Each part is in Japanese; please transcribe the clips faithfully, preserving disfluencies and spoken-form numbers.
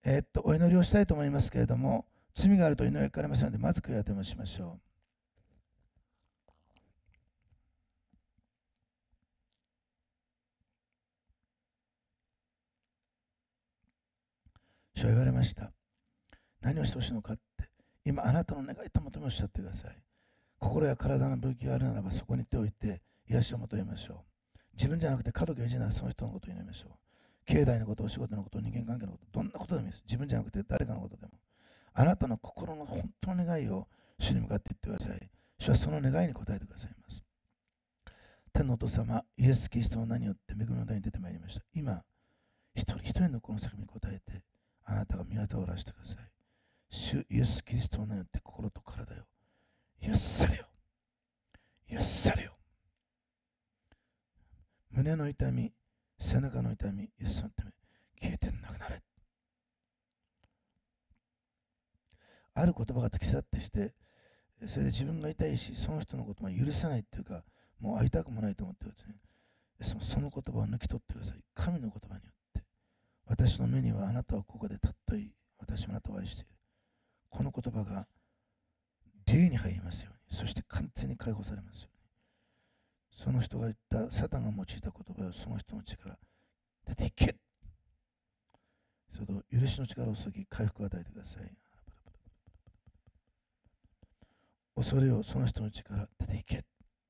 えーっと、お祈りをしたいと思いますけれども、罪があると祈りがかかりませんので、まず悔い当てもしましょう。主は言われました。何をしてほしいのかって、今あなたの願いと求めおっしゃってください。心や体の病気があるならばそこに手を置いて癒しを求めましょう。自分じゃなくて家族や家ならその人のことを祈りましょう。経済のこと、お仕事のこと、人間関係のこと、どんなことでもいいです。自分じゃなくて誰かのことでも。あなたの心の本当の願いを主に向かって言ってください。主はその願いに応えてくださいます。天のお父様、イエス・キリストの名によって恵みの台に出てまいりました。今、一人一人のこの叫びに応えて、あなたが宮沢をらしてください。主イエス・キリストの名によって心と体よ。許されよ。許されよ。胸の痛み、背中の痛み、イエスのため、消えてなくなれ。ある言葉が突き去ってして、それで自分が痛いし、その人のことも許せないっていうか、もう会いたくもないと思ってるんですね。ですもその言葉を抜き取ってください。神の言葉によって。私の目にはあなたはここでたっとい。私はあなたを愛している。この言葉が霊に入りますように。そして完全に解放されますように。その人が言ったサタンが用いた言葉をその人の力、出ていけ。その許しの力を注ぎ、回復を与えてください。恐れをその人の力、出ていけ。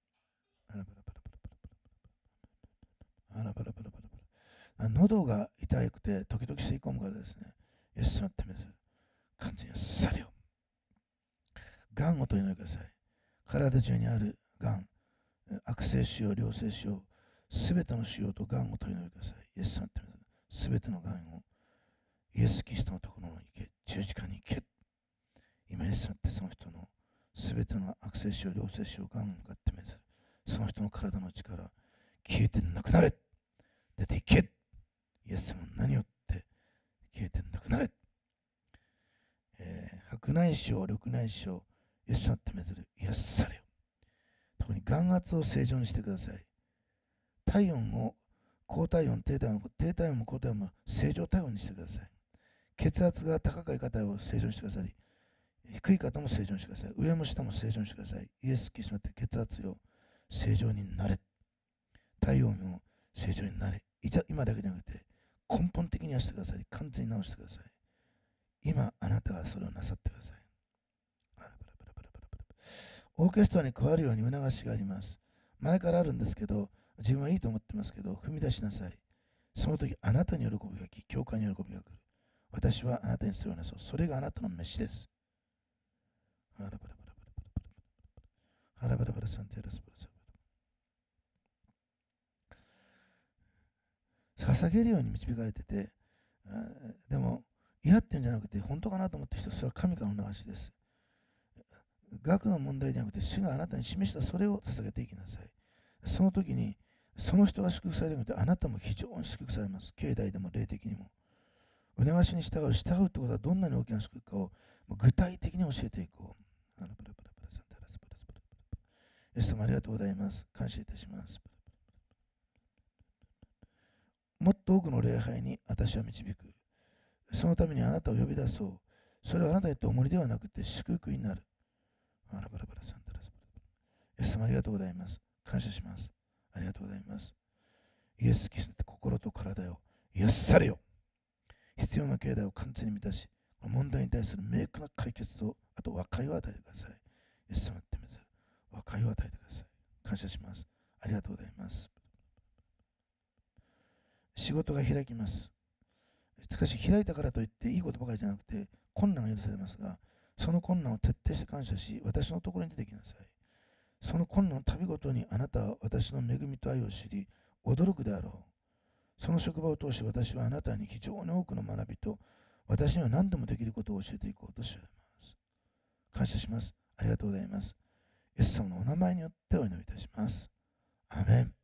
喉が痛くて時々吸い込むからですね。イエス様ってめず完全にされよ。がんを取り除いてください。体中にあるがん、悪性腫瘍、良性腫瘍、すべての腫瘍とがんを取り除いてください。イエス様ってめずすべてのがんをイエス・キリストのところに行け、十字架に行け。今、イエス様ってその人のすべての悪性腫瘍、良性腫瘍、がんに向かってめずその人の体の力、消えてなくなれ。出ていけ。イエス様の名によって消えてなくなれ。えー、白内障、緑内障、イエス様ってめずる癒されよ。特に眼圧を正常にしてください。体温を高体温、低体温、低体温も高体温も正常体温にしてください。血圧が高い方を正常にしてください。低い方も正常にしてください。上も下も正常にしてください。イエス・キリストによって血圧を正常になれ。体温を正常になれ。今だけじゃなくて根本的に癒してください。完全に治してください。今あなたがそれをなさってください。オーケストラに加わるように促しがあります。前からあるんですけど、自分はいいと思ってますけど、踏み出しなさい。その時あなたに喜びが来、教会に喜びが来る。私はあなたにそれをなそう。それがあなたの飯です。ハラバラバラバラハラバラバラサンテラスバラサ捧げるように導かれてて、でも嫌っていうんじゃなくて本当かなと思ってる人、それは神からの流しです。学の問題じゃなくて主があなたに示したそれを捧げていきなさい。その時にその人が祝福されるのであなたも非常に祝福されます。境内でも霊的にも。促しに従う、従うってことはどんなに大きな祝福かを具体的に教えていこう。イエス様ありがとうございます。感謝いたします。もっと多くの礼拝に私は導く。そのためにあなたを呼び出そう。それはあなたにとって重りではなくて祝福になる。イエス様ありがとうございます。感謝します。ありがとうございます。イエス・キリストって心と体を癒されよ。必要な境内を完全に満たし、問題に対する明確な解決と、あと和解を与えてください。イエス様ってめず和解を与えてください。感謝します。ありがとうございます。仕事が開きます。しかし開いたからといっていいことばかりじゃなくて困難が許されますが、その困難を徹底して感謝し、私のところに出てきなさい。その困難の度ごとにあなたは私の恵みと愛を知り、驚くであろう。その職場を通して私はあなたに非常に多くの学びと、私には何でもできることを教えていこうと知られます。感謝します。ありがとうございます。イエス様のお名前によってお祈りいたします。アメン。